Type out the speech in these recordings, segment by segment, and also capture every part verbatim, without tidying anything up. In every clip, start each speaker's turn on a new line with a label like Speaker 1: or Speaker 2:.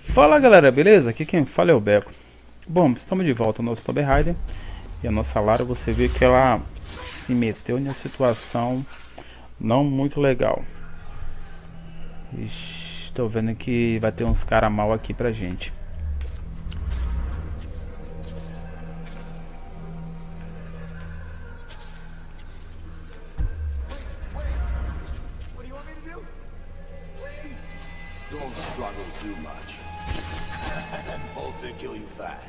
Speaker 1: Fala galera, beleza? Aqui quem fala é o Beco. Bom, estamos de volta no nosso Tomb Raider. E a nossa Lara, você vê que ela se meteu em uma situação não muito legal. Ixi, tô vendo que vai ter uns cara mal aqui pra gente.
Speaker 2: Don't struggle too much. Hope to kill you fast.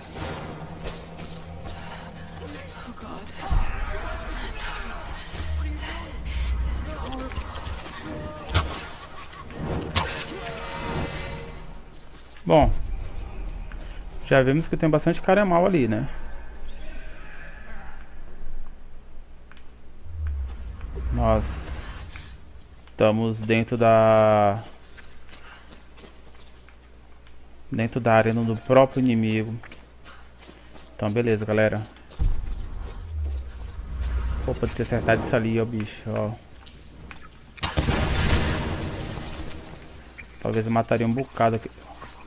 Speaker 3: Oh God. This is horrible.
Speaker 1: Bom, já vimos que tem bastante cara mal ali, né? Nós estamos dentro da dentro da arena do próprio inimigo. Então beleza, galera. Pô, pode ter acertado isso ali, ó, bicho, ó. Talvez eu mataria um bocado aqui.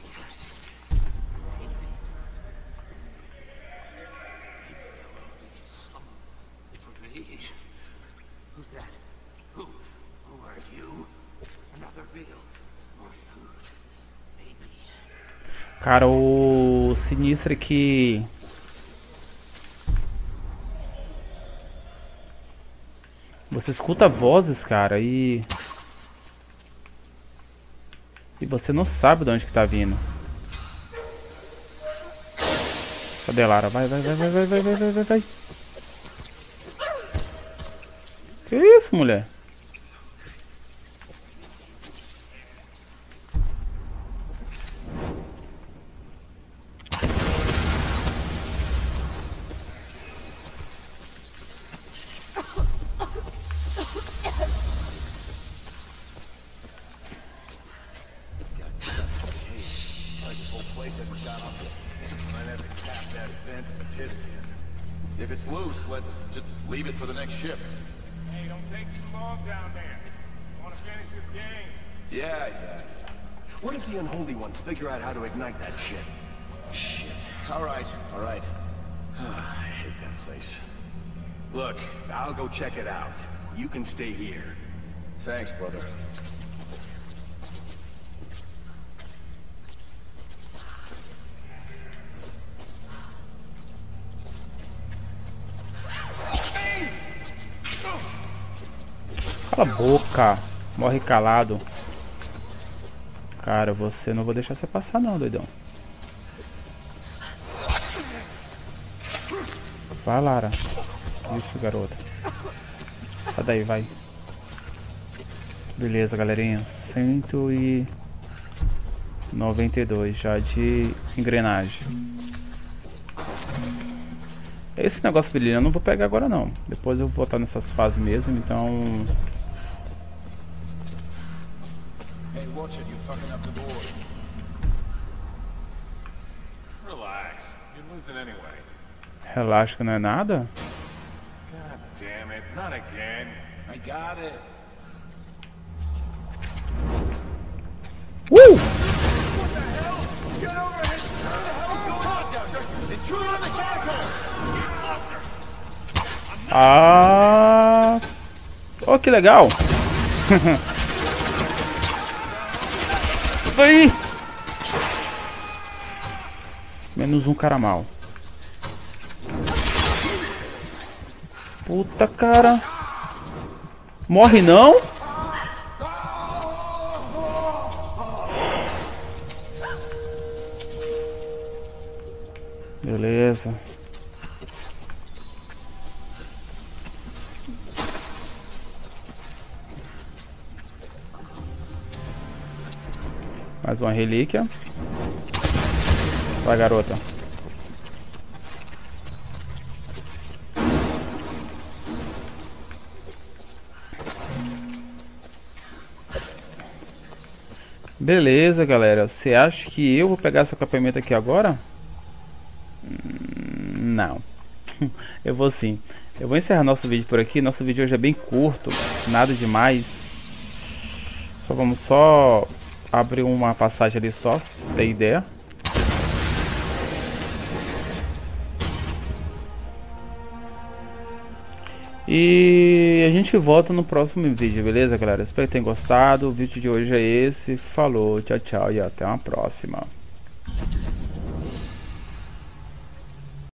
Speaker 1: Cara, o sinistro é que você escuta vozes, cara, e e você não sabe de onde que tá vindo. Cadê a Lara? Vai, vai, vai, vai, vai, vai, vai, vai, vai, vai. Que isso, mulher?
Speaker 2: If it's loose, let's just leave it for the next shift.
Speaker 4: Hey, don't take too long down there. I want to finish this game.
Speaker 2: Yeah, yeah. What if the Unholy Ones figure out how to ignite that shit? Shit. All right, all right. I hate that place. Look, I'll go check it out. You can stay here. Thanks, brother.
Speaker 1: Cala a boca, morre calado. Cara, você não vou deixar você passar não, doidão. Vai, Lara. Isso, garota. Sai daí, vai. Beleza, galerinha. cento e noventa e dois já de engrenagem. Esse negócio brilhando eu não vou pegar agora não. Depois eu vou voltar nessas fases mesmo, então...
Speaker 2: Hey, watch it, you're fucking up the board.
Speaker 4: Relax. You're losing anyway.
Speaker 1: Relaxa que não é nada.
Speaker 4: God damn it. Not again.
Speaker 2: I got it.
Speaker 1: Uh!
Speaker 2: What the hell? Get over here! What the hell is going on down there? Intruder in the catacombs!
Speaker 1: Ah! Oh, que legal! Aí! Menos um cara mal. Puta, cara! Morre não? Beleza. Mais uma relíquia. Vai, garota. Beleza, galera. Você acha que eu vou pegar esse acampamento aqui agora? Hum, não. Eu vou sim. Eu vou encerrar nosso vídeo por aqui. Nosso vídeo hoje é bem curto. Nada demais. Só vamos só abre uma passagem ali só, tem ideia. E a gente volta no próximo vídeo, beleza, galera? Espero que tenham gostado. O vídeo de hoje é esse. Falou, tchau, tchau e até uma próxima.